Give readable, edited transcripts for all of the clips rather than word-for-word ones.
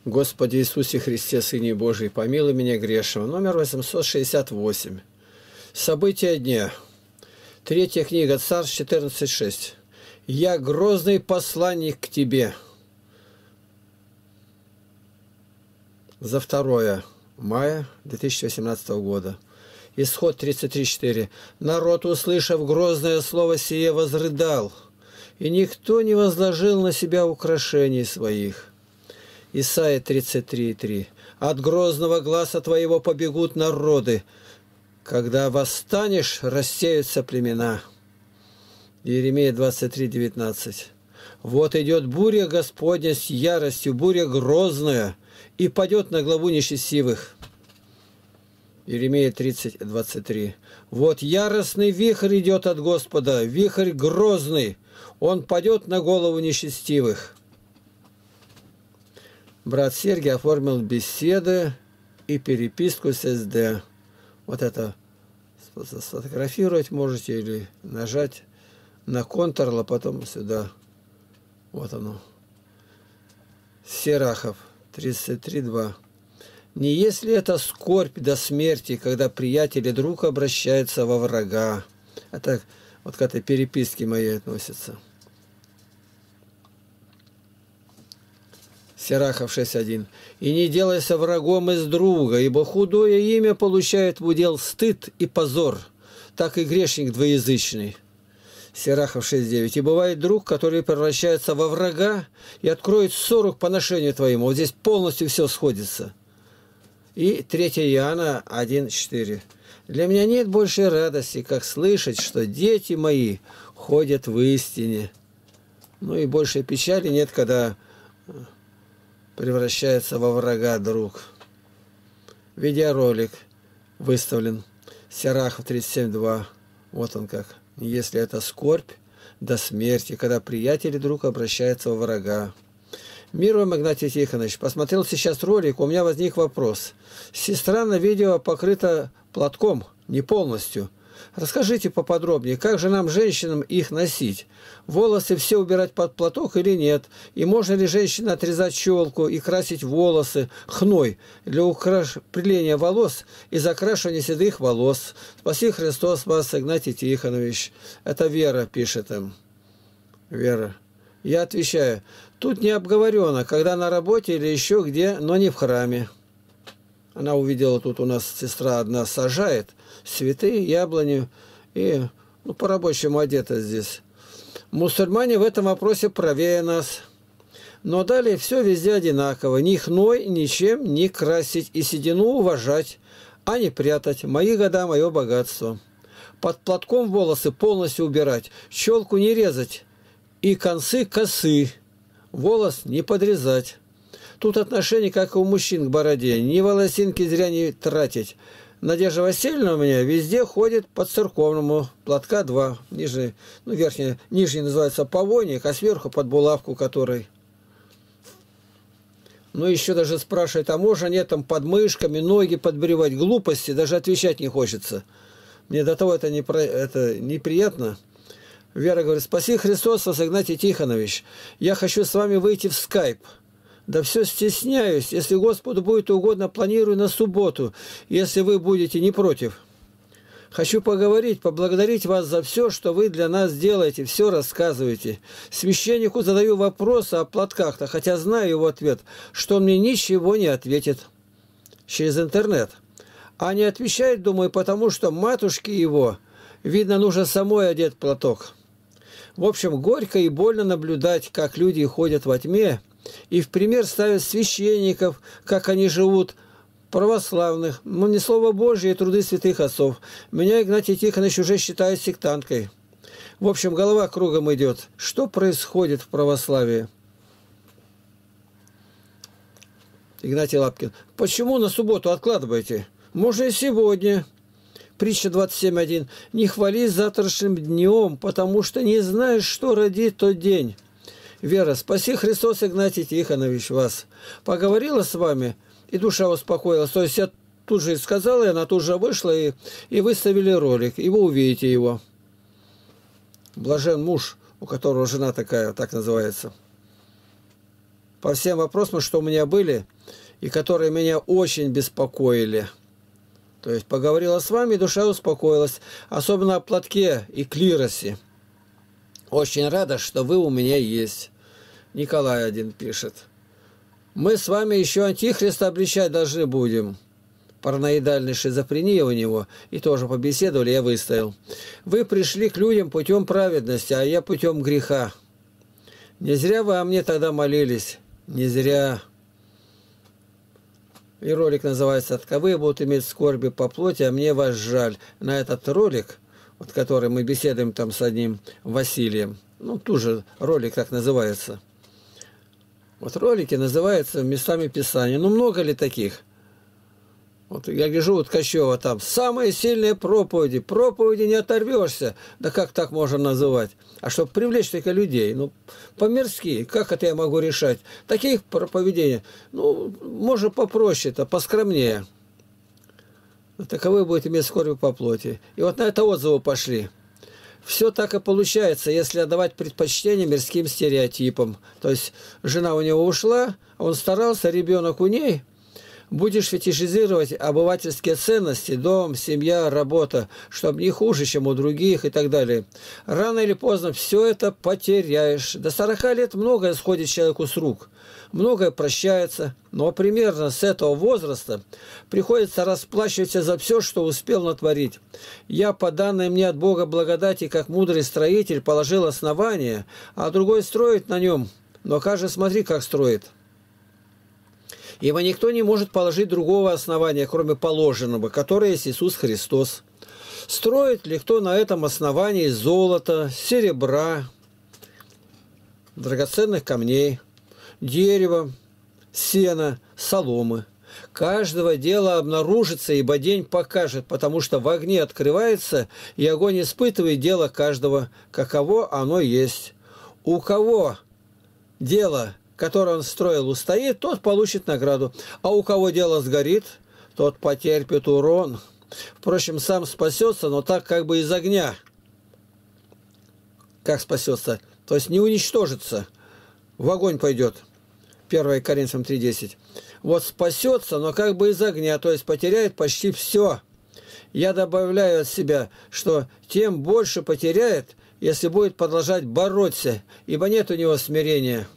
Господи Иисусе Христе, Сыне Божий, помилуй меня грешного. Номер 868. События дня. Третья книга, Царств 14:6. «Я грозный посланник к тебе». За 2 мая 2018 года. Исход 33:4. «Народ, услышав грозное слово сие, возрыдал, и никто не возложил на себя украшений своих». Исайя 33:3. «От грозного гласа твоего побегут народы, когда восстанешь, рассеются племена». Иеремия 23:19. «Вот идет буря Господня с яростью, буря грозная, и падет на главу нечестивых». Иеремия 30:23. «Вот яростный вихрь идет от Господа, вихрь грозный, он падет на голову нечестивых». Брат Сергий оформил беседы и переписку с СД. Вот это сфотографировать можете или нажать на Ctrl, а потом сюда. Вот оно. Серахов 33:2. «Не есть ли это скорбь до смерти, когда приятель и друг обращаются во врага?» Это вот к этой переписке моей относится. Серахов 6:1. «И не делайся врагом из друга, ибо худое имя получает в удел стыд и позор, так и грешник двоязычный». Серахов 6:9. «И бывает друг, который превращается во врага и откроет ссору к поношению твоему». Вот здесь полностью все сходится. И 3 Иоанна 1:4. «Для меня нет большей радости, как слышать, что дети мои ходят в истине». Ну и большей печали нет, когда превращается во врага друг. Видеоролик выставлен. Серахов 37:2. Вот он как. «Если это скорбь до смерти, когда приятель и друг обращаются во врага». Мир вам, Игнатий Тихонович. Посмотрел сейчас ролик, у меня возник вопрос. Сестра на видео покрыта платком, не полностью. Расскажите поподробнее, как же нам, женщинам, их носить? Волосы все убирать под платок или нет? И можно ли женщине отрезать челку и красить волосы хной для укрепления волос и закрашивания седых волос? Спаси Христос вас, Игнатий Тихонович. Это Вера пишет им. Вера. Я отвечаю, тут не обговорено, когда на работе или еще где, но не в храме. Она увидела, тут у нас сестра одна сажает цветы, яблони, и по-рабочему одета здесь. Мусульмане в этом вопросе правее нас. Но далее все везде одинаково. Ни хной, ничем не красить, и седину уважать, а не прятать. Мои года, мое богатство. Под платком волосы полностью убирать, челку не резать, и концы косы, волос не подрезать. Тут отношение, как и у мужчин к бороде. Ни волосинки зря не тратить. Надежда Васильевна у меня везде ходит по церковному. Платка 2. Нижний, верхний, нижний называется повойник, а сверху под булавку которой. Еще даже спрашивает, а можно нет там под мышками ноги подбривать? Глупости, даже отвечать не хочется. Мне до того это неприятно. Вера говорит, спаси Христос вас, Игнатий Тихонович. Я хочу с вами выйти в скайп. Да все стесняюсь. Если Господу будет угодно, планирую на субботу, если вы будете не против. Хочу поговорить, поблагодарить вас за все, что вы для нас делаете, все рассказываете. Священнику задаю вопросы о платках-то, хотя знаю его ответ, что он мне ничего не ответит через интернет. А не отвечает, думаю, потому что матушке его, видно, нужно самой одеть платок. В общем, горько и больно наблюдать, как люди ходят во тьме, и в пример ставят священников, как они живут, православных, не слово Божие и труды святых отцов. Меня Игнатий Тихонович уже считает сектанткой. В общем, голова кругом идет. Что происходит в православии? Игнатий Лапкин. Почему на субботу откладываете? Можно и сегодня. Притча 27:1. «Не хвались завтрашним днем, потому что не знаешь, что родит тот день». Вера, спаси Христос, Игнатий Тихонович, вас. Поговорила с вами, и душа успокоилась. То есть я тут же сказала, и она тут же вышла, и выставили ролик, и вы увидите его. Блажен муж, у которого жена такая, так называется. По всем вопросам, что у меня были, и которые меня очень беспокоили. То есть поговорила с вами, душа успокоилась, особенно о платке и клиросе. Очень рада, что вы у меня есть. Николай один пишет. Мы с вами еще антихриста обличать должны будем. Параноидальная шизофрения у него, и тоже побеседовали, я выстоял. Вы пришли к людям путем праведности, а я путем греха. Не зря вы о мне тогда молились, не зря. И ролик называется «Таковые будут иметь скорби по плоти, а мне вас жаль». На этот ролик, вот который мы беседуем там с одним Василием, ну, тоже ролик так называется. Вот ролики называются местами Писания. Ну, много ли таких? Вот я гляжу, вот Кощева там, самые сильные проповеди, проповеди не оторвешься. Да как так можно называть? А чтобы привлечь только людей, ну, по-мирски, как это я могу решать? Таких проповедений, ну, можно попроще-то, поскромнее. Таковы будет иметь скорби по плоти. И вот на это отзывы пошли. Все так и получается, если отдавать предпочтение мирским стереотипам. То есть жена у него ушла, он старался, ребенок у ней. Будешь фетишизировать обывательские ценности, дом, семья, работа, чтобы не хуже, чем у других и так далее. Рано или поздно все это потеряешь. До 40 лет многое сходит человеку с рук, многое прощается, но примерно с этого возраста приходится расплачиваться за все, что успел натворить. Я, по данной мне от Бога благодати, как мудрый строитель, положил основание, а другой строит на нем, но каждый смотри, как строит. Ибо никто не может положить другого основания, кроме положенного, которое есть Иисус Христос. Строит ли кто на этом основании золота, серебра, драгоценных камней, дерева, сена, соломы? Каждого дела обнаружится, ибо день покажет, потому что в огне открывается, и огонь испытывает дело каждого, каково оно есть. У кого дело, которое он строил, устоит, тот получит награду. А у кого дело сгорит, тот потерпит урон. Впрочем, сам спасется, но так как бы из огня. Как спасется? То есть не уничтожится, в огонь пойдет. 1 Коринфянам 3:10. Вот спасется, но как бы из огня, то есть потеряет почти все. Я добавляю от себя, что тем больше потеряет, если будет продолжать бороться, ибо нет у него смирения.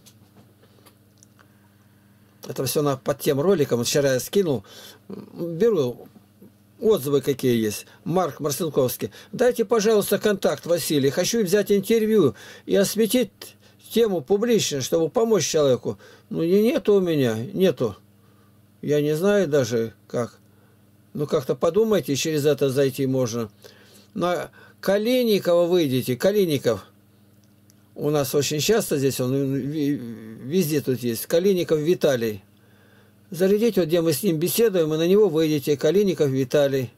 Это все под тем роликом. Вчера я скинул. Беру отзывы, какие есть. Марк Марсенковский. Дайте, пожалуйста, контакт Василий. Хочу взять интервью и осветить тему публично, чтобы помочь человеку. Ну, нету у меня. Нету. Я не знаю даже, как. Ну, как-то подумайте, через это зайти можно. На Калиникова выйдете. Калиников. У нас очень часто здесь, он везде тут есть. Калиников Виталий. Зарядите, вот где мы с ним беседуем, и на него выйдете. Калиников Виталий.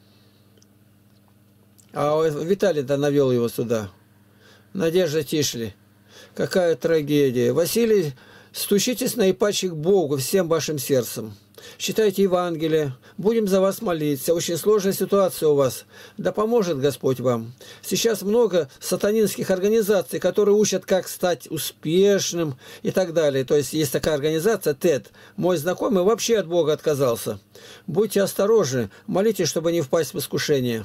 А Виталий-то навел его сюда. Надежда Тишли. Какая трагедия. Василий, стучитесь наипаче к Богу всем вашим сердцем. Читайте Евангелие. Будем за вас молиться. Очень сложная ситуация у вас. Да поможет Господь вам. Сейчас много сатанинских организаций, которые учат, как стать успешным и так далее. То есть есть такая организация, ТЭД. Мой знакомый вообще от Бога отказался. Будьте осторожны. Молитесь, чтобы не впасть в искушение.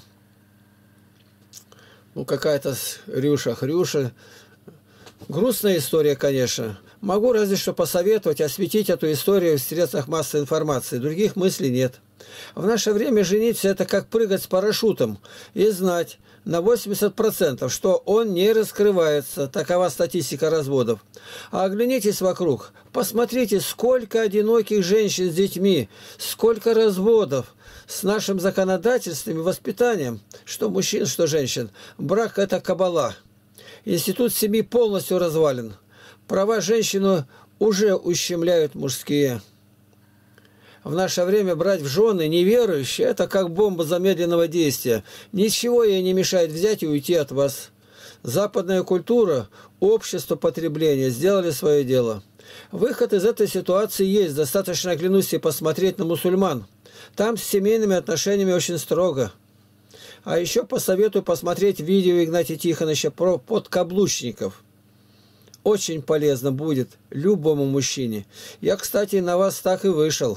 Ну, какая-то Хрюша. Грустная история, конечно. Могу разве что посоветовать осветить эту историю в средствах массовой информации. Других мыслей нет. В наше время жениться – это как прыгать с парашютом и знать на 80%, что он не раскрывается. Такова статистика разводов. А оглянитесь вокруг. Посмотрите, сколько одиноких женщин с детьми, сколько разводов. С нашим законодательством и воспитанием, что мужчин, что женщин. Брак – это кабала. Институт семьи полностью развален. Права женщины уже ущемляют мужские. В наше время брать в жены неверующие – это как бомба замедленного действия. Ничего ей не мешает взять и уйти от вас. Западная культура, общество потребления сделали свое дело. Выход из этой ситуации есть. Достаточно оглянуться и посмотреть на мусульман. Там с семейными отношениями очень строго. А еще посоветую посмотреть видео Игнатия Тихоновича про подкаблучников. очень полезно будет любому мужчине. Я, кстати, на вас так и вышел.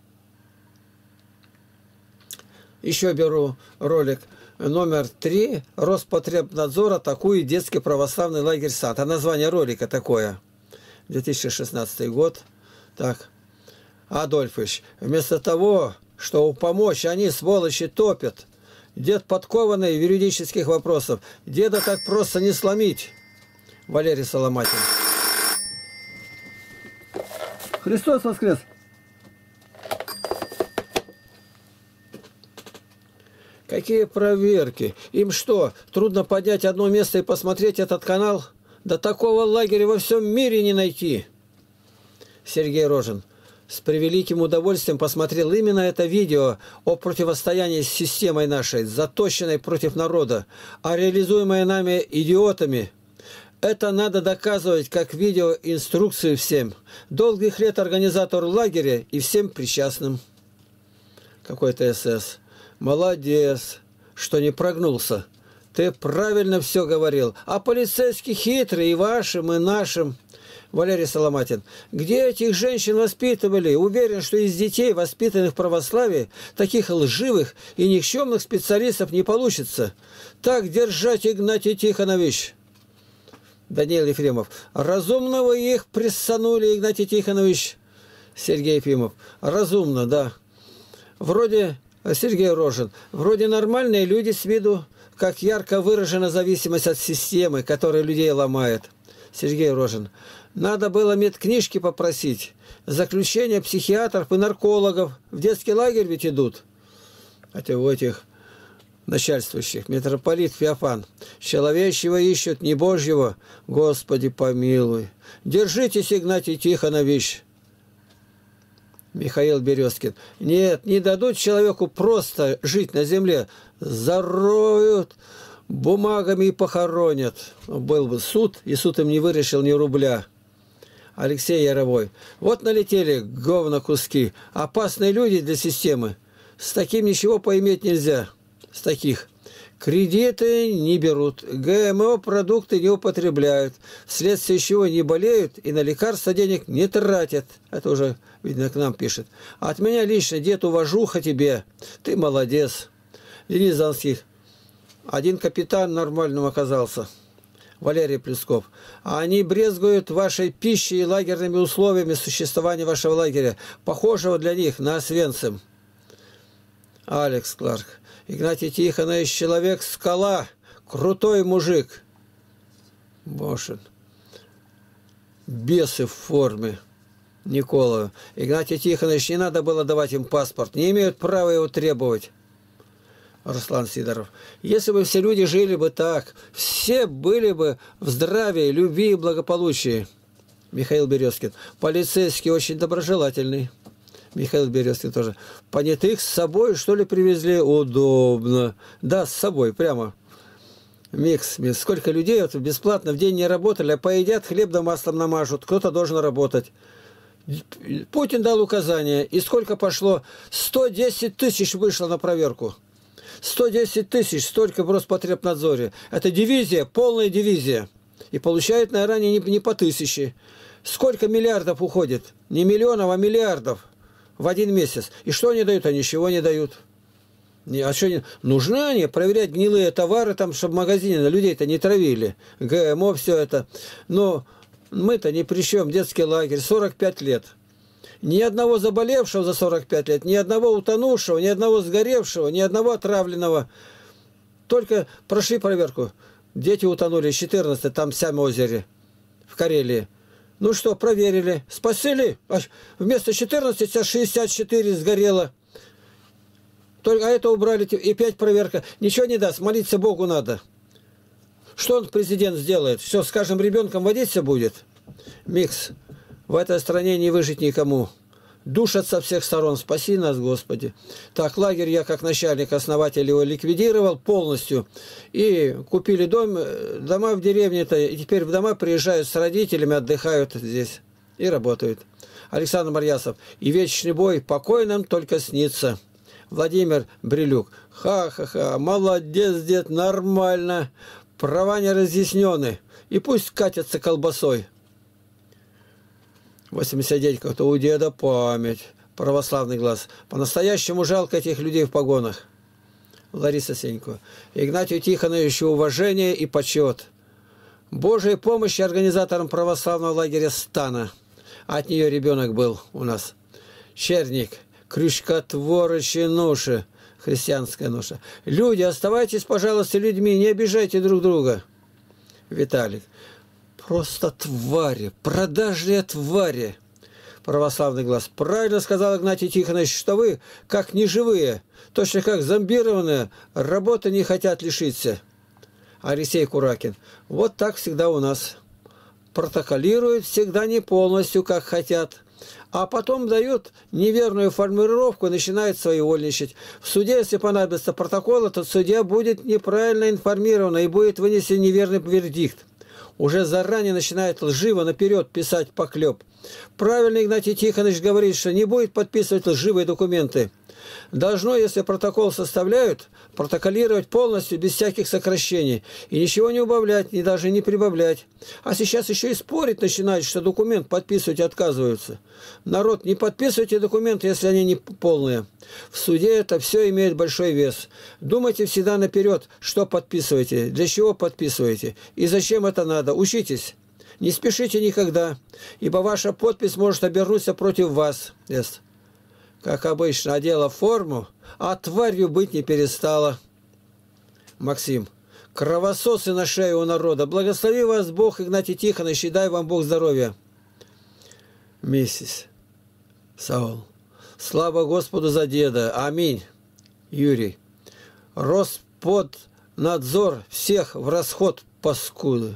Еще беру ролик номер 3. Роспотребнадзор атакует детский православный лагерь «Сад». А название ролика такое. 2016 год. Так. Адольфович, вместо того, чтобы помочь, они, сволочи, топят. Дед подкованный в юридических вопросах. Деда так просто не сломить. Валерий Соломатин. Христос воскрес! Какие проверки? Им что, трудно поднять одно место и посмотреть этот канал? Да такого лагеря во всем мире не найти. Сергей Рожин. С превеликим удовольствием посмотрел именно это видео о противостоянии с системой нашей, заточенной против народа, а реализуемое нами идиотами. Это надо доказывать как видеоинструкцию всем. Долгих лет организатору лагеря и всем причастным. Какой-то СС. Молодец, что не прогнулся. Ты правильно все говорил. А полицейские хитрые и вашим, и нашим. Валерий Соломатин. Где этих женщин воспитывали? Уверен, что из детей, воспитанных в православии, таких лживых и никчемных специалистов не получится. Так держать, Игнатий Тихонович. Даниил Ефремов. Разумного их прессанули, Игнатий Тихонович. Сергей Ефимов. Разумно, да. Вроде, Сергей Рожин, вроде нормальные люди с виду, как ярко выражена зависимость от системы, которая людей ломает. Сергей Рожин. Надо было медкнижки попросить. Заключение психиатров и наркологов. В детский лагерь ведь идут. Хотя у этих начальствующих. Митрополит Феофан. Человечего ищут, не Божьего. Господи помилуй. Держитесь, Игнатий Тихонович. Михаил Березкин. Нет, не дадут человеку просто жить на земле. Зароют бумагами и похоронят. Был бы суд, и суд им не вырешил ни рубля. Алексей Яровой. Вот налетели говно куски. Опасные люди для системы. С таким ничего поиметь нельзя. С таких. Кредиты не берут. ГМО продукты не употребляют. Вследствие чего не болеют и на лекарства денег не тратят. Это уже, видно, к нам пишет. От меня лично, дед, уважуха тебе. Ты молодец. Денис Занских. Один капитан нормальным оказался. Валерий Плесков. А они брезгуют вашей пищей и лагерными условиями существования вашего лагеря, похожего для них на Освенцим. Алекс Кларк. Игнатий Тихонович, человек-скала, крутой мужик. Бошин. Бесы в форме. Никола. Игнатий Тихонович, не надо было давать им паспорт, не имеют права его требовать. Руслан Сидоров. Если бы все люди жили бы так, все были бы в здравии, любви и благополучии. Михаил Березкин. Полицейский очень доброжелательный. Михаил Березкин тоже. Понятых с собой, что ли, привезли? Удобно. Да, с собой, прямо. Микс. Сколько людей вот, бесплатно в день не работали, а поедят, хлеб да маслом намажут. Кто-то должен работать. Путин дал указание. И сколько пошло? 110 тысяч вышло на проверку. 110 тысяч, столько в Роспотребнадзоре. Это дивизия, полная дивизия. И получают, наверное, не по 1000. Сколько миллиардов уходит? Не миллионов, а миллиардов в один месяц. И что они дают? А ничего не дают. А что не... Нужны они проверять гнилые товары, там, чтобы в магазине на людей-то не травили. ГМО, все это. Но мы-то ни при чем. Детский лагерь, 45 лет. Ни одного заболевшего за 45 лет, ни одного утонувшего, ни одного сгоревшего, ни одного отравленного. Только прошли проверку. Дети утонули, 14, там в Сям-озере, в Карелии. Ну что, проверили. Спасили. Вместо 14 64 сгорело. Только, а это убрали, и 5 проверка. Ничего не даст, молиться Богу надо. Что он, президент, сделает? Все, скажем, ребенком водиться будет? Микс. В этой стране не выжить никому. Душат со всех сторон. Спаси нас, Господи. Так, лагерь я как начальник, основатель его ликвидировал полностью. И купили дома в деревне-то. И теперь в дома приезжают с родителями, отдыхают здесь. И работают. Александр Марьясов. И вечный бой покойным только снится. Владимир Брилюк. Ха-ха-ха. Молодец, дед, нормально. права не разъяснены, и пусть катятся колбасой. 89, как-то у деда память, православный глаз. По-настоящему жалко этих людей в погонах. Лариса Сенько. Игнатию Тихоновичу уважение и почет. Божьей помощи организаторам православного лагеря Стана. От нее ребенок был у нас. Черник, крючкотворочи ноши, христианская ноша. Люди, оставайтесь, пожалуйста, людьми, не обижайте друг друга. Виталик. Просто твари, продажные твари. Православный глаз. Правильно сказал Игнатий Тихонович, что вы, как неживые, точно как зомбированные, работы не хотят лишиться. Алексей Куракин. Вот так всегда у нас. Протоколируют всегда не полностью, как хотят. А потом дают неверную формулировку и начинают своевольничать. В суде, если понадобится протокол, то судья будет неправильно информирован и будет вынесен неверный вердикт. Уже заранее начинает лживо наперед писать поклеп. Правильно Игнатий Тихонович говорит, что не будет подписывать лживые документы. Должно, если протокол составляют, протоколировать полностью, без всяких сокращений. И ничего не убавлять, ни даже не прибавлять. А сейчас еще и спорить начинают, что документ подписывать отказываются. Народ, не подписывайте документы, если они не полные. В суде это все имеет большой вес. Думайте всегда наперед, что подписываете, для чего подписываете и зачем это надо. Учитесь. Не спешите никогда, ибо ваша подпись может обернуться против вас. Как обычно, одела форму, а тварью быть не перестала. Максим. Кровососы на шею у народа. Благослови вас Бог, Игнатий Тихонович, и дай вам Бог здоровья. Миссис. Саул. Слава Господу за деда. Аминь. Юрий. Росподнадзор всех в расход, паскуды.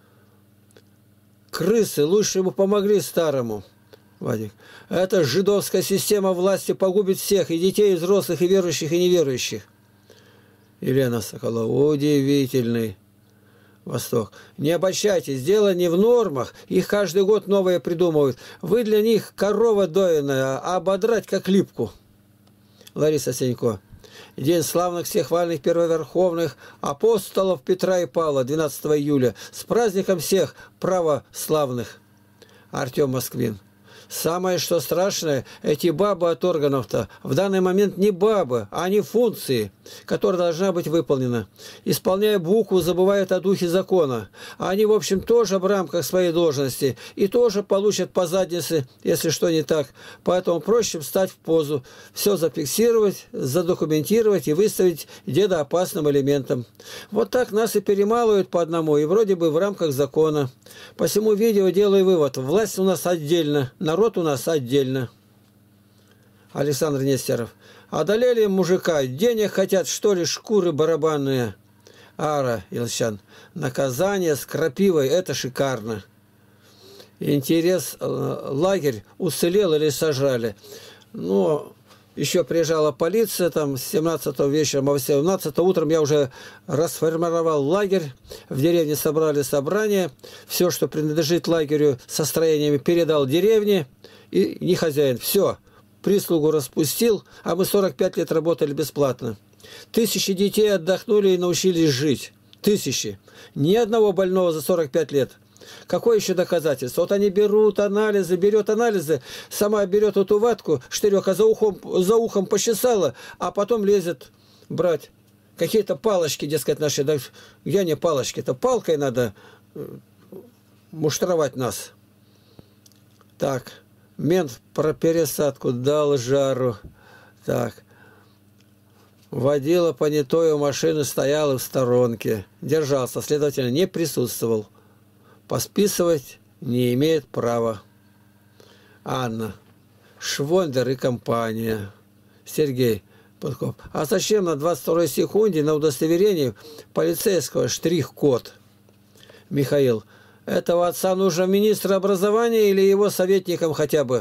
Крысы лучше бы помогли старому. Вадик. Эта жидовская система власти погубит всех, и детей, и взрослых, и верующих, и неверующих. Елена Соколова. Удивительный. Восток. Не обольщайтесь, дело не в нормах, их каждый год новые придумывают. Вы для них корова доиная, а ободрать как липку. Лариса Сенько. День славных всех вальных первоверховных апостолов Петра и Павла, 12 июля. С праздником всех православных. Артем Москвин. Самое, что страшное, эти бабы от органов-то в данный момент не бабы, а они функции, которая должна быть выполнена. Исполняя букву, забывают о духе закона. А они, в общем, тоже в рамках своей должности и тоже получат по заднице, если что не так. Поэтому проще встать в позу, все зафиксировать, задокументировать и выставить деда опасным элементом. Вот так нас и перемалывают по одному, и вроде бы в рамках закона. По всему видео делаю вывод. Власть у нас отдельно, народ у нас отдельно. Александр Нестеров. Одолели мужика, денег хотят, что ли, шкуры барабанные. Ара Илчан. Наказание с крапивой, это шикарно. Интерес, лагерь уцелел или сожрали. Но еще приезжала полиция, там, с 17 вечером, а 17 утром я уже расформировал лагерь, в деревне собрали собрание, все, что принадлежит лагерю со строениями, передал деревне, и не хозяин. Все, прислугу распустил, а мы 45 лет работали бесплатно. Тысячи детей отдохнули и научились жить. Тысячи. Ни одного больного за 45 лет. Какое еще доказательство? Вот они берут анализы, берет анализы, сама берет эту ватку, штырек, а за ухом почесала, а потом лезет брать какие-то палочки, дескать, наши. Да, где они палочки-то? Палкой надо муштровать нас. Так, мент про пересадку дал жару. Так. Водила понятую машину, стоял в сторонке. Держался, следовательно, не присутствовал. Посписывать не имеет права. Анна. Швондер и компания. Сергей Подкоп. А зачем на 22-й секунде на удостоверении полицейского штрих-код? Михаил. Этого отца нужно министр образования или его советникам хотя бы?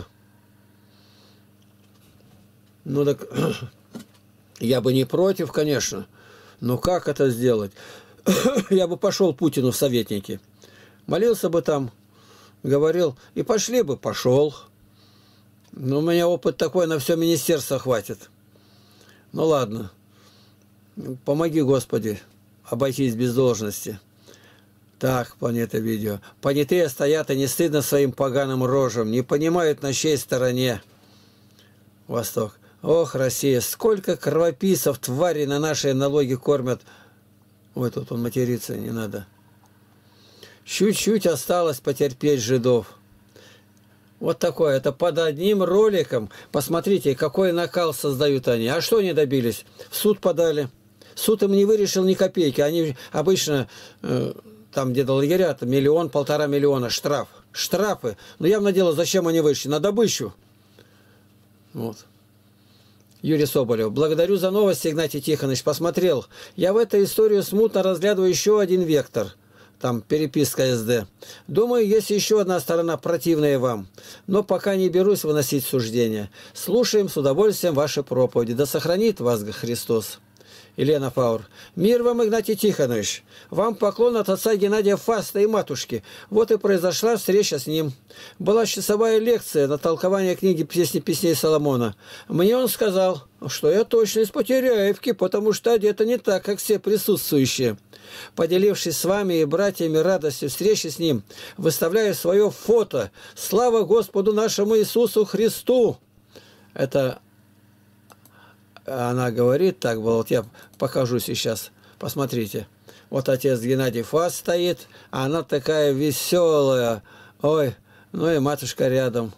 Ну так, я бы не против, конечно. Но как это сделать? Я бы пошел Путину в советники. Молился бы там, говорил, и пошли бы, пошел. Но у меня опыт такой, на все министерство хватит. Ну ладно, помоги, Господи, обойтись без должности. Так, планета видео. Понятые стоят, и не стыдно своим поганым рожам, не понимают, на чьей стороне. Восток. Ох, Россия, сколько кровопийцев, тварей на наши налоги кормят. Ой, тут он материться не надо. Чуть-чуть осталось потерпеть жидов. Вот такое. Это под одним роликом. Посмотрите, какой накал создают они. А что они добились? В суд подали. Суд им не вырешил ни копейки. Они обычно, там где-то лагеря, миллион, 1,5 миллиона штраф. Штрафы. Но явно дело, зачем они вышли? На добычу. Вот. Юрий Соболев. Благодарю за новости, Игнатий Тихонович. Посмотрел. Я в этой истории смутно разглядываю еще один вектор. Там переписка СД. Думаю, есть еще одна сторона, противная вам. Но пока не берусь выносить суждения. Слушаем с удовольствием ваши проповеди. Да сохранит вас Христос. Елена Фаур. Мир вам, Игнатий Тихонович. Вам поклон от отца Геннадия Фаста и матушки. Вот и произошла встреча с ним. Была часовая лекция на толкование книги «Песни песней Соломона». Мне он сказал, что я точно из Потеряевки, потому что одета не так, как все присутствующие. Поделившись с вами и братьями радостью встречи с ним, выставляю свое фото. Слава Господу нашему Иисусу Христу! Это она говорит, так было, вот я покажу сейчас, посмотрите. Вот отец Геннадий Фас стоит, а она такая веселая. Ой, ну и матушка рядом.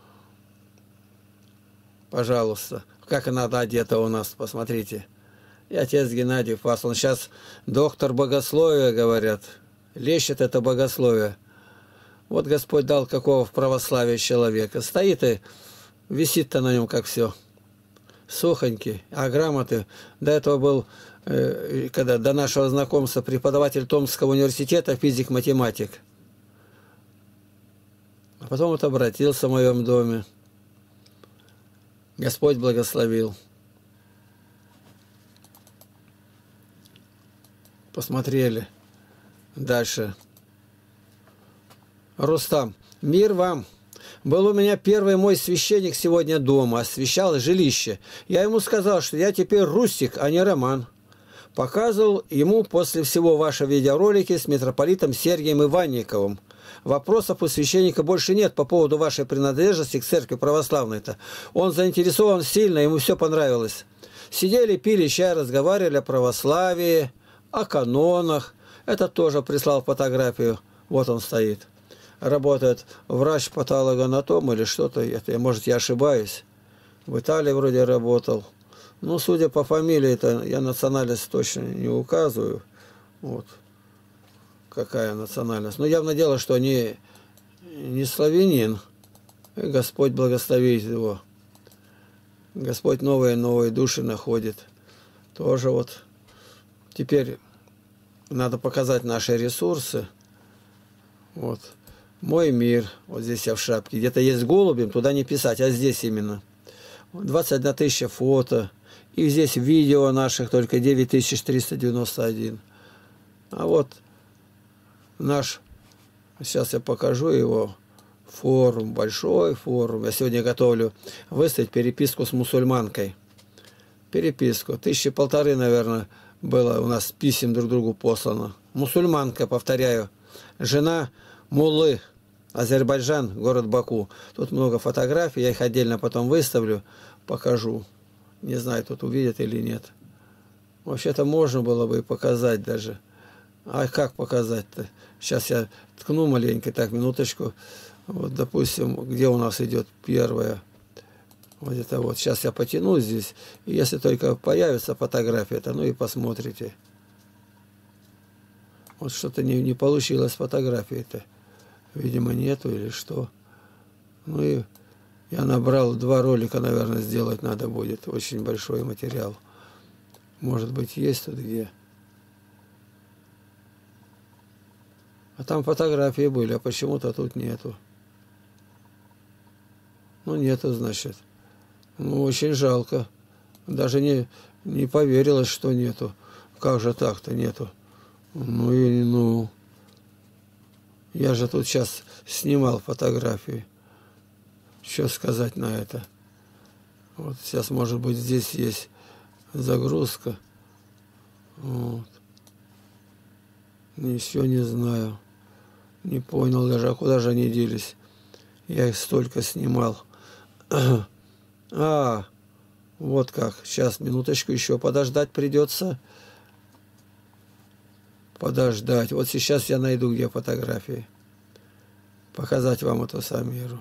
Пожалуйста. Как она одета у нас, посмотрите. И отец Геннадий Фас, он сейчас доктор богословия, говорят. Лечит это богословие. Вот Господь дал какого в православии человека. Стоит и висит-то на нем как все. Сухонький, а грамоты. До этого был, когда до нашего знакомства, преподаватель Томского университета, физик-математик. А потом вот обратился в моем доме. Господь благословил. Посмотрели. Дальше. Рустам. Мир вам. Был у меня первый мой священник сегодня дома, освящал жилище. Я ему сказал, что я теперь Рустик, а не Роман. Показывал ему после всего ваши видеоролики с митрополитом Сергием Иванниковым. Вопросов у священника больше нет по поводу вашей принадлежности к церкви православной-то. Он заинтересован сильно, ему все понравилось. Сидели, пили чай, разговаривали о православии, о канонах. Это тоже прислал фотографию. Вот он стоит. Работает врач-патологоанатом или что-то. Это, может, я ошибаюсь. В Италии вроде работал. Ну, судя по фамилии, это я национальность точно не указываю. Вот. Какая национальность. Но явно дело, что не славянин. И Господь благословит его. Господь новые души находит. Тоже вот. Теперь надо показать наши ресурсы. Вот. Мой мир. Вот здесь я в шапке. Где-то есть голубем, туда не писать, а здесь именно. 21 тысяча фото. И здесь видео наших только 9391. А вот наш, сейчас я покажу его, форум, большой форум. Я сегодня готовлю выставить переписку с мусульманкой. Переписку. 1500, наверное, было у нас писем друг другу послано. Мусульманка, повторяю. Жена муллы. Азербайджан, город Баку. Тут много фотографий, я их отдельно потом выставлю, покажу. Не знаю, тут увидят или нет. Вообще-то можно было бы и показать даже. А как показать-то? Сейчас я ткну маленько, так, минуточку. Вот, допустим, где у нас идет первая. Вот это вот. Сейчас я потяну здесь. И если только появится фотография-то, ну и посмотрите. Вот что-то не получилось фотографии-то. Видимо, нету или что. Ну и я набрал 2 ролика, наверное, сделать надо будет. Очень большой материал. Может быть, есть тут где. А там фотографии были, а почему-то тут нету. Ну, нету, значит. Ну, очень жалко. Даже не поверилось, что нету. Как же так-то нету? Ну и ну... Я же тут сейчас снимал фотографии. Что сказать на это? Вот сейчас, может быть, здесь есть загрузка. Вот. Еще не знаю. Не понял даже, а куда же они делись? Я их столько снимал. А, вот как. Сейчас, минуточку, еще подождать придется. Подождать. Вот сейчас я найду, где фотографии. Показать вам эту Самиру.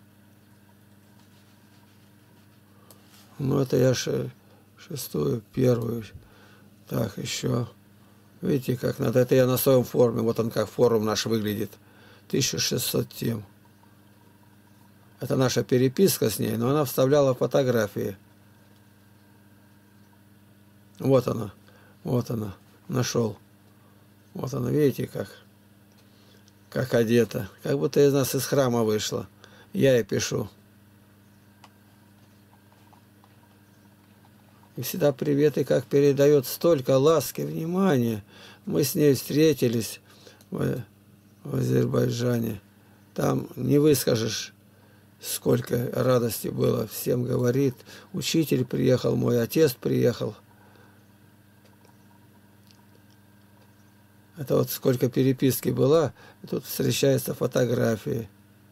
Ну, это я шестую, первую. Так, еще. Видите, как надо. Это я на своем форуме. Вот он как форум наш выглядит. 1600 тем. Это наша переписка с ней, но она вставляла фотографии. Вот она. Вот она. Нашел. Вот она. Видите, как одета. Как будто из нас из храма вышла. Я ей пишу. И всегда приветы, как передает столько ласки, внимания. Мы с ней встретились в Азербайджане. Там не выскажешь, сколько радости было. Всем говорит. Учитель приехал, мой отец приехал. Это вот сколько переписки была. Тут встречаются фотографии.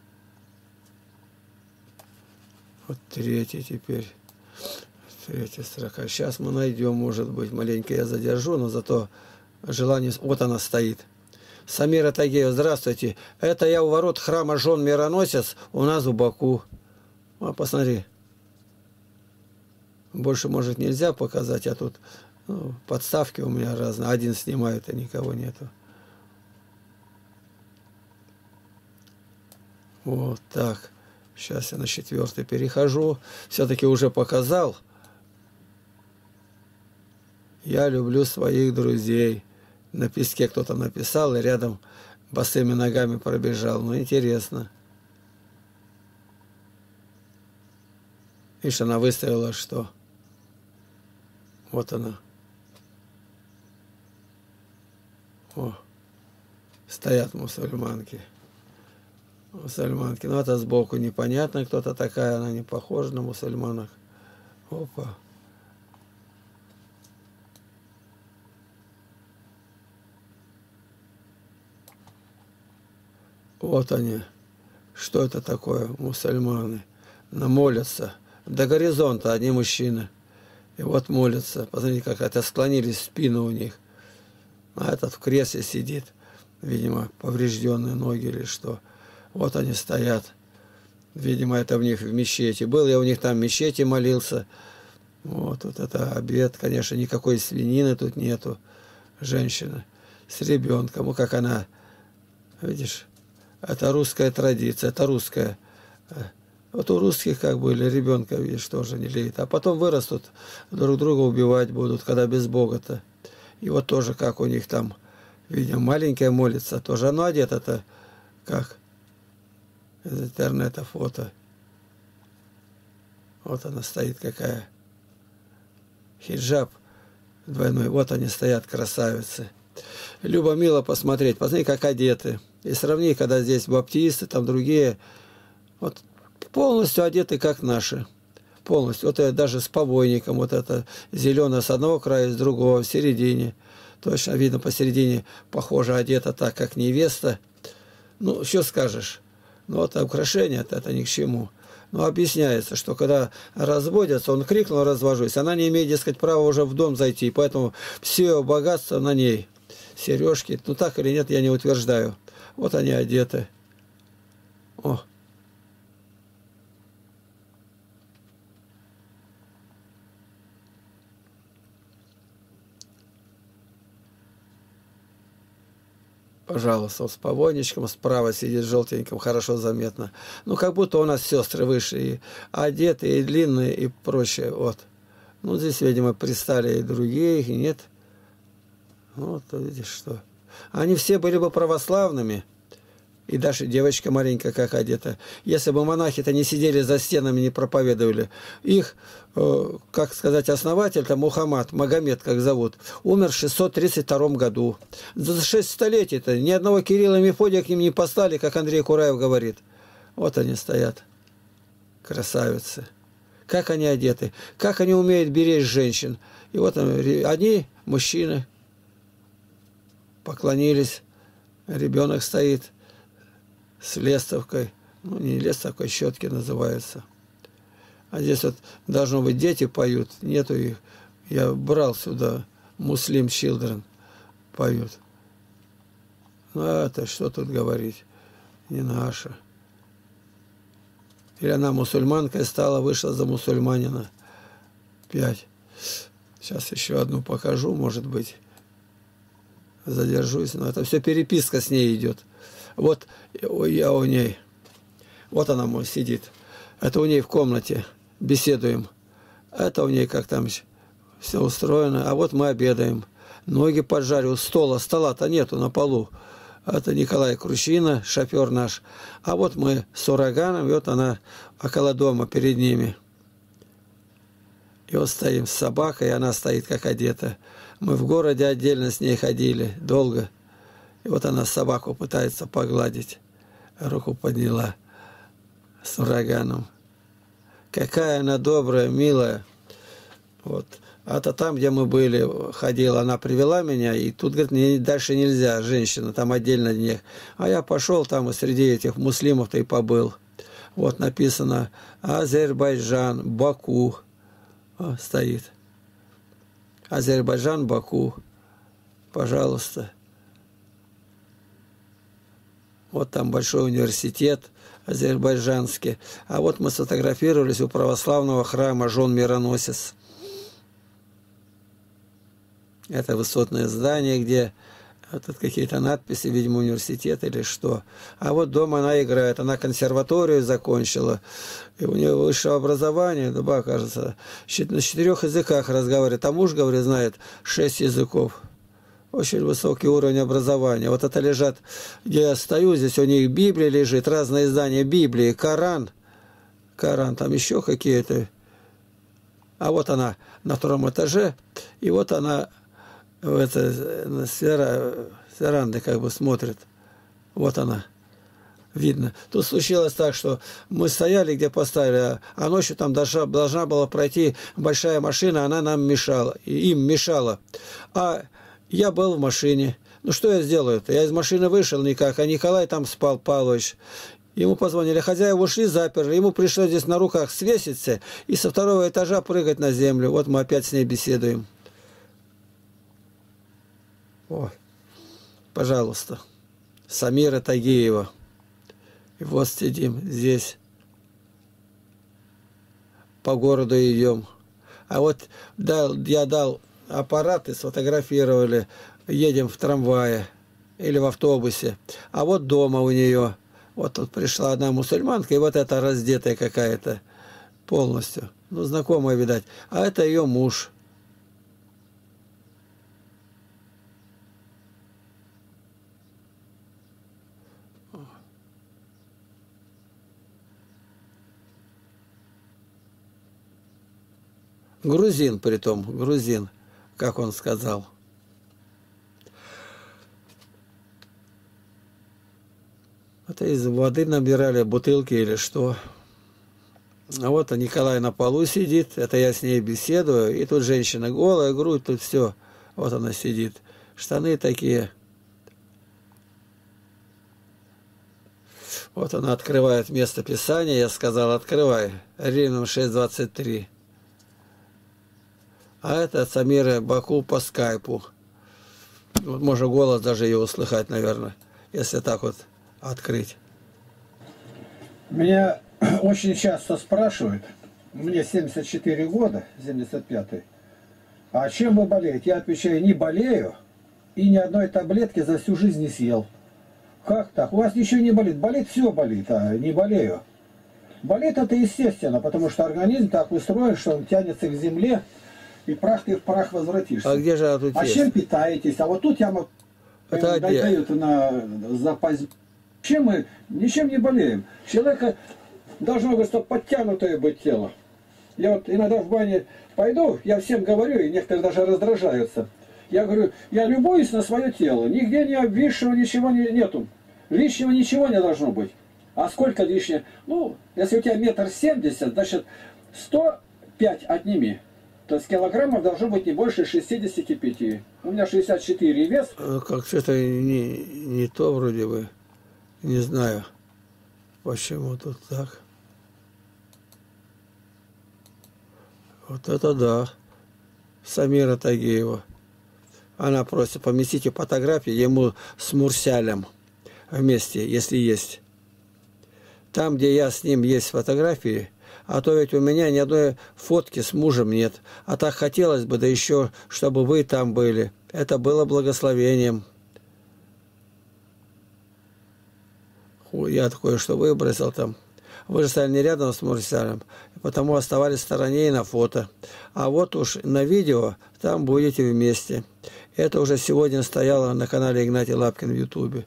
Вот третий теперь. Третья строка. Сейчас мы найдем, может быть, маленько я задержу, но зато желание... Вот она стоит. Самира Тагеева, здравствуйте. Это я у ворот храма жен мироносец у нас в Баку. А, посмотри. Больше, может, нельзя показать, а тут подставки у меня разные. Один снимает, а никого нету. Вот так. Сейчас я на 4-й перехожу. Все-таки уже показал. Я люблю своих друзей. На песке кто-то написал, и рядом босыми ногами пробежал. Ну, интересно. Видишь, она выставила, что... Вот она. О, стоят мусульманки. Мусульманки. Ну, это сбоку непонятно, кто-то такая, она не похожа на мусульманок. Опа. Вот они. Что это такое, мусульманы? Молятся. До горизонта одни мужчины. И вот молятся. Посмотрите, как это склонились в спину у них. А этот в кресле сидит. Видимо, поврежденные ноги или что. Вот они стоят. Видимо, это в них в мечети. Был я у них там в мечети, молился. Вот это обед. Конечно, никакой свинины тут нету. Женщина с ребенком. Ну, как она, видишь, это русская традиция, это русская. Вот у русских как бы или ребенка, видишь, тоже не леет. А потом вырастут, друг друга убивать будут, когда без Бога-то. И вот тоже как у них там, видимо, маленькая молится тоже. Оно одето-то как? Из интернета фото. Вот она стоит какая. Хиджаб двойной. Вот они стоят, красавицы. Любо мило посмотреть. Посмотри, как одеты. И сравни, когда здесь баптисты, там другие. Вот полностью одеты, как наши. Полностью. Вот это даже с повойником. Вот это зеленое с одного края, с другого, в середине. Точно видно, посередине похоже одета так, как невеста. Ну, что скажешь? Ну, вот украшение это ни к чему. Но объясняется, что когда разводятся, он крикнул «развожусь», она не имеет, дескать, права уже в дом зайти, поэтому все богатство на ней. Сережки, ну так или нет, я не утверждаю. Вот они одеты. О! Пожалуйста, с поводничком, справа сидит желтеньким, хорошо заметно. Ну, как будто у нас сестры выше, и одетые, и длинные, и прочее. Вот. Ну, здесь, видимо, пристали и другие, и нет. Вот, видишь, что. Они все были бы православными. И даже девочка маленькая как одета. Если бы монахи-то не сидели за стенами, не проповедовали. Их, как сказать, основатель, там Мухаммад, Магомед, как зовут, умер в 632 году. За 6 столетий-то ни одного Кирилла и Мефодия к ним не послали, как Андрей Кураев говорит. Вот они стоят. Красавицы. Как они одеты. Как они умеют беречь женщин. И вот они, мужчины. поклонились, ребенок стоит с лестовкой, ну не лестовкой, щетки называется. А здесь вот должно быть дети поют, нету их. Я брал сюда, Muslim Children поют. Ну это что тут говорить, не наша. Или она мусульманкой стала, вышла за мусульманина. 5. Сейчас еще одну покажу, может быть. Задержусь. Но это все переписка с ней идет. Вот я у ней. Вот она мой сидит. Это у ней в комнате. Беседуем. Это у ней как там все устроено. А вот мы обедаем. Ноги поджарил. Стола-то нету на полу. Это Николай Крущина, шофер наш. А вот мы с ураганом, и вот она около дома перед ними. И вот стоим с собакой, и она стоит как одета. Мы в городе отдельно с ней ходили, долго. И вот она собаку пытается погладить. Руку подняла с ураганом. Какая она добрая, милая. Вот. А-то там, где мы были, ходила, она привела меня, и тут, говорит, дальше нельзя, женщина, там отдельно них. А я пошел там и среди этих муслимов-то и побыл. Вот написано Азербайджан, Баку. О, стоит. Азербайджан, Баку. Пожалуйста. Вот там большой университет азербайджанский. А вот мы сфотографировались у православного храма Жон-Мироносец. Это высотное здание, где тут какие-то надписи, видимо, университет или что. А вот дома она играет. Она консерваторию закончила. И у нее высшее образование, да, кажется, на 4 языках разговаривает. А муж, говорит, знает 6 языков. Очень высокий уровень образования. Вот это лежат, где я стою, здесь у них Библия лежит, разные издания Библии, Коран, там еще какие-то. А вот она на 2 этаже, и вот она в это с веранды как бы смотрит. Вот она. Видно. Тут случилось так, что мы стояли, где поставили, а ночью там должна была пройти большая машина, она нам мешала, им мешала. А я был в машине. Ну что я сделаю-то? Я из машины вышел никак, а Николай там спал, Павлович. Ему позвонили, хозяева ушли, заперли. Ему пришлось здесь на руках свеситься и со 2 этажа прыгать на землю. Вот мы опять с ней беседуем. О, пожалуйста. Самира Тагиева. И вот сидим здесь. По городу идем. А вот я дал аппарат и сфотографировали. Едем в трамвае или в автобусе. А вот дома у нее. Вот тут пришла одна мусульманка, и вот эта раздетая какая-то полностью. Ну, знакомая, видать. А это ее муж. Грузин, притом, грузин, как он сказал. Это из воды набирали, бутылки или что. А вот Николай на полу сидит, это я с ней беседую, и тут женщина голая, грудь, тут все. Вот она сидит. Штаны такие. Вот она открывает место Писания, я сказал, открывай. Римлянам 6:23. А это Самира Баку по скайпу. Вот можно голос даже ее услыхать, наверное, если так вот открыть. Меня очень часто спрашивают, мне 74 года, 75-й, а чем вы болеете? Я отвечаю, не болею и ни одной таблетки за всю жизнь не съел. Как так? У вас ничего не болит? Болит, все болит, а не болею. Болит это естественно, потому что организм так устроен, что он тянется к земле, и прах ты в прах возвратишься. А где же тут А есть? чем питаетесь? А вот тут я могу дают на запас. Чем мы? Ничем не болеем. Человека должно быть, чтобы подтянутое быть тело. Я вот иногда в бане пойду, я всем говорю, и некоторые даже раздражаются. Я говорю, я любуюсь на свое тело. Нигде ни обвисшего, ничего нету. Лишнего ничего не должно быть. А сколько лишнего? Ну, если у тебя 1,70 м, значит 105 отними. То есть килограммов должно быть не больше 65. У меня 64 вес. Как что-то не то вроде бы. Не знаю, почему тут так. Вот это да. Самира Тагиева. Она просит, поместите фотографии ему с Мурсялем вместе, если есть. Там, где я с ним, есть фотографии, а то ведь у меня ни одной фотки с мужем нет. А так хотелось бы, да еще, чтобы вы там были. Это было благословением. Я кое-что выбросил там. Вы же стали не рядом с Мурсялем, потому оставались в стороне и на фото. А вот уж на видео там будете вместе. Это уже сегодня стояло на канале Игнатий Лапкин в Ютубе.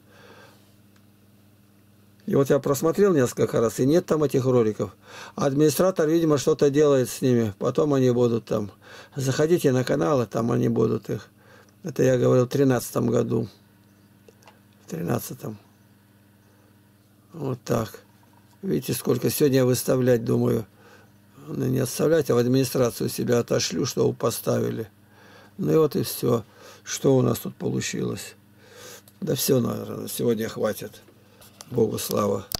И вот я просмотрел несколько раз, и нет там этих роликов. Администратор, видимо, что-то делает с ними. Потом они будут там. Заходите на каналы, там они будут их. Это я говорил в 2013 году. В 2013. Вот так. Видите, сколько сегодня выставлять, думаю. Ну, не отставлять, а в администрацию себя отошлю, что вы поставили. Ну и вот и все. Что у нас тут получилось? Да все, наверное, сегодня хватит. Богу слава.